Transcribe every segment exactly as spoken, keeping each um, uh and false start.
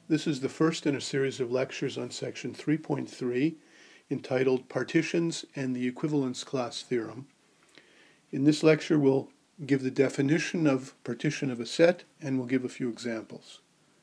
This is the first in a series of lectures on section three point three entitled Partitions and the Equivalence Class Theorem. In this lecture we'll give the definition of partition of a set and we'll give a few examples.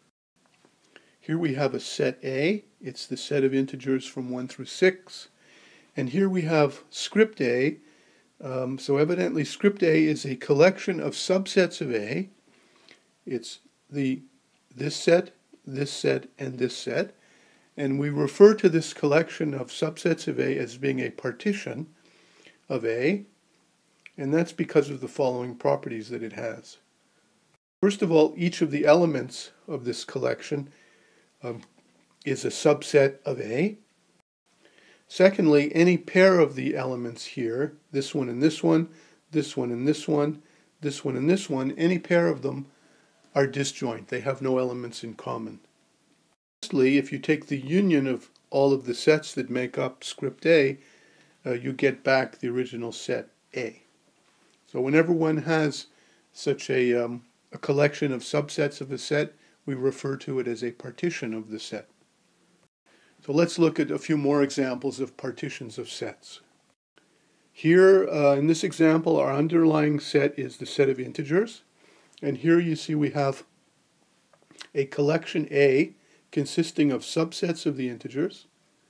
Here we have a set A. It's the set of integers from one through six. And here we have script A. Um, so evidently script A is a collection of subsets of A. It's the this set, this set, and this set. And we refer to this collection of subsets of A as being a partition of A. And that's because of the following properties that it has. First of all, each of the elements of this collection um, is a subset of A. Secondly, any pair of the elements here, this one and this one, this one and this one, this one and this one, any pair of them are disjoint. They have no elements in common. Lastly, if you take the union of all of the sets that make up script A, uh, you get back the original set A. So whenever one has such a, um, a collection of subsets of a set, we refer to it as a partition of the set. So let's look at a few more examples of partitions of sets. Here, uh, in this example, our underlying set is the set of integers. And here you see we have a collection A consisting of subsets of the integers.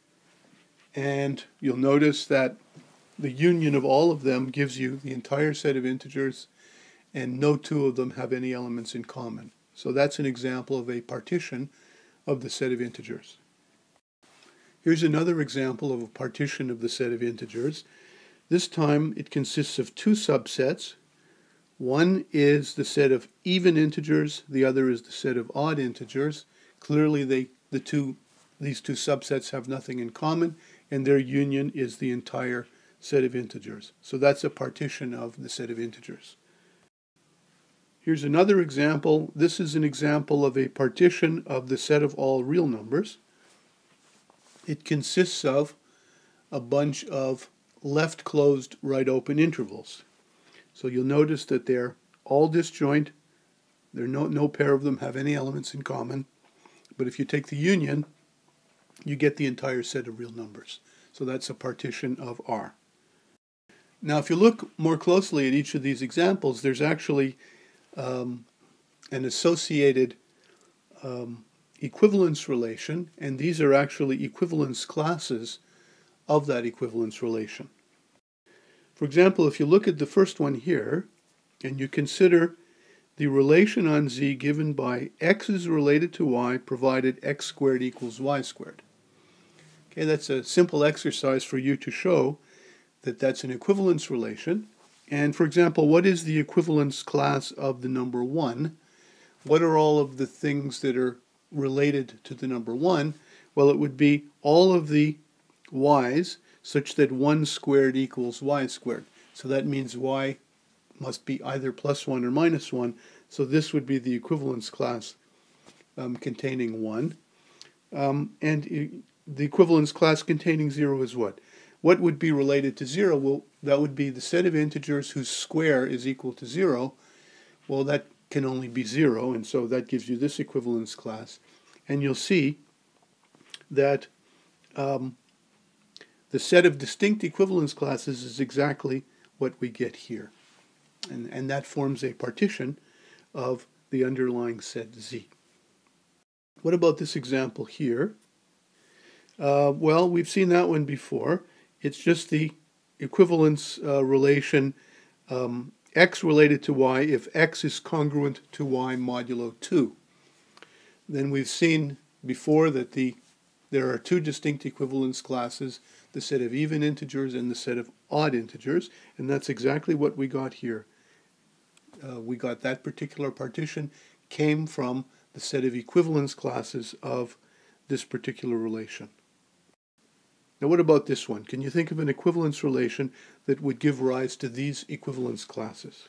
And you'll notice that the union of all of them gives you the entire set of integers, and no two of them have any elements in common. So that's an example of a partition of the set of integers. Here's another example of a partition of the set of integers. This time it consists of two subsets. One is the set of even integers, the other is the set of odd integers. Clearly they, the two, these two subsets have nothing in common, and their union is the entire set of integers. So that's a partition of the set of integers. Here's another example. This is an example of a partition of the set of all real numbers. It consists of a bunch of left closed, right open intervals. So you'll notice that they're all disjoint. There no, no pair of them have any elements in common. But if you take the union, you get the entire set of real numbers. So that's a partition of R. Now if you look more closely at each of these examples, there's actually um, an associated um, equivalence relation, and these are actually equivalence classes of that equivalence relation. For example, if you look at the first one here, and you consider the relation on Z given by x is related to y provided x squared equals y squared. Okay, that's a simple exercise for you to show that that's an equivalence relation. And for example, what is the equivalence class of the number one? What are all of the things that are related to the number one? Well, it would be all of the y's such that one squared equals y squared. So that means y must be either plus one or minus one. So this would be the equivalence class um, containing one. Um, and e the equivalence class containing zero is what? What would be related to zero? Well, that would be the set of integers whose square is equal to zero. Well, that can only be zero, and so that gives you this equivalence class. And you'll see that um, the set of distinct equivalence classes is exactly what we get here. And, and that forms a partition of the underlying set Z. What about this example here? Uh, well, we've seen that one before. It's just the equivalence uh, relation um, x related to y if x is congruent to y modulo two. Then we've seen before that the there are two distinct equivalence classes, the set of even integers and the set of odd integers, and that's exactly what we got here. Uh, we got that particular partition came from the set of equivalence classes of this particular relation. Now what about this one? Can you think of an equivalence relation that would give rise to these equivalence classes?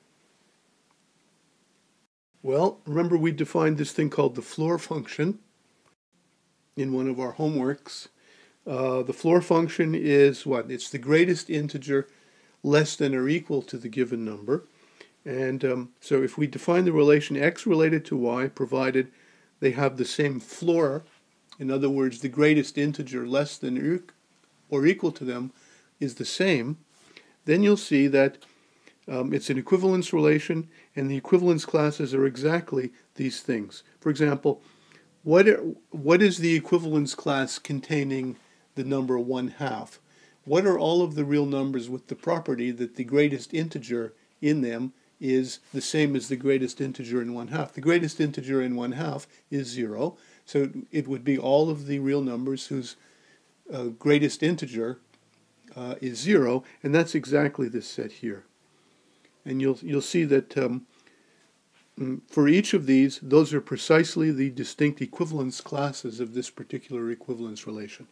Well, remember we defined this thing called the floor function in one of our homeworks. Uh, the floor function is what? It's the greatest integer less than or equal to the given number. And um, so if we define the relation x related to y, provided they have the same floor. In other words, the greatest integer less than or equal to them is the same, then you'll see that um, it's an equivalence relation, and the equivalence classes are exactly these things. For example, what, are, what is the equivalence class containing the number one half? What are all of the real numbers with the property that the greatest integer in them is the same as the greatest integer in one half? The greatest integer in one half is zero, so it would be all of the real numbers whose uh, greatest integer uh, is zero, and that's exactly this set here. And you'll, you'll see that um, for each of these, those are precisely the distinct equivalence classes of this particular equivalence relation.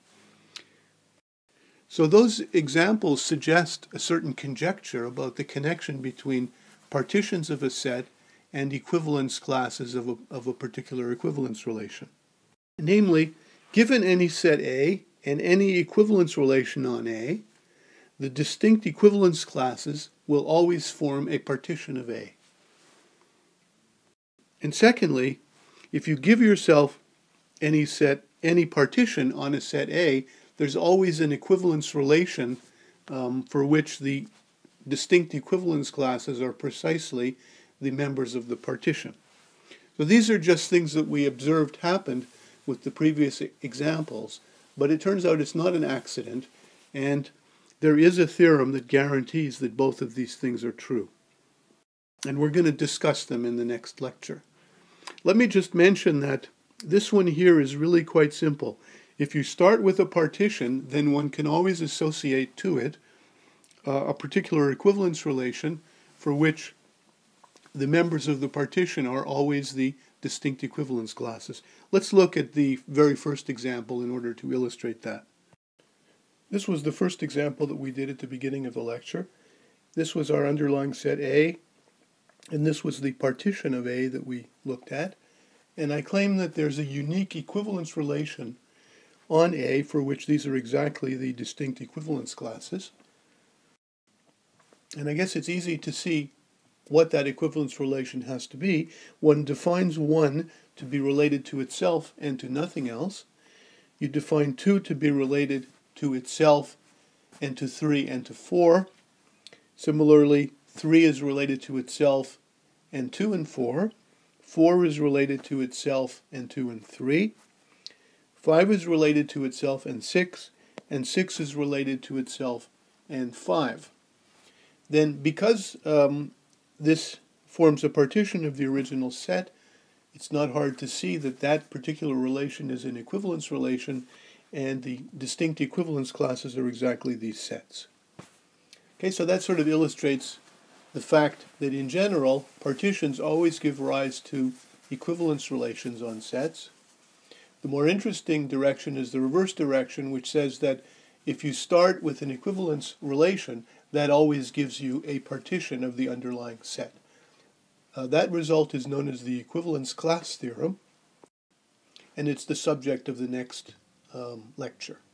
So those examples suggest a certain conjecture about the connection between partitions of a set and equivalence classes of a, of a particular equivalence relation. Namely, given any set A and any equivalence relation on A, the distinct equivalence classes will always form a partition of A. And secondly, if you give yourself any set, any partition on a set A, there's always an equivalence relation um, for which the distinct equivalence classes are precisely the members of the partition. So these are just things that we observed happened with the previous examples, but it turns out it's not an accident, and there is a theorem that guarantees that both of these things are true. And we're going to discuss them in the next lecture. Let me just mention that this one here is really quite simple. If you start with a partition, then one can always associate to it uh, a particular equivalence relation for which the members of the partition are always the distinct equivalence classes. Let's look at the very first example in order to illustrate that. This was the first example that we did at the beginning of the lecture. This was our underlying set A, and this was the partition of A that we looked at. And I claim that there's a unique equivalence relation on A for which these are exactly the distinct equivalence classes. And I guess it's easy to see what that equivalence relation has to be. One defines one to be related to itself and to nothing else. You define two to be related to itself and to three and to four. Similarly, three is related to itself and two and four. four is related to itself and two and three. five is related to itself and six, and six is related to itself and five. Then because um, this forms a partition of the original set, it's not hard to see that that particular relation is an equivalence relation, and the distinct equivalence classes are exactly these sets. Okay, so that sort of illustrates the fact that in general, partitions always give rise to equivalence relations on sets. The more interesting direction is the reverse direction, which says that if you start with an equivalence relation, that always gives you a partition of the underlying set. Uh, that result is known as the equivalence class theorem, and it's the subject of the next um, lecture.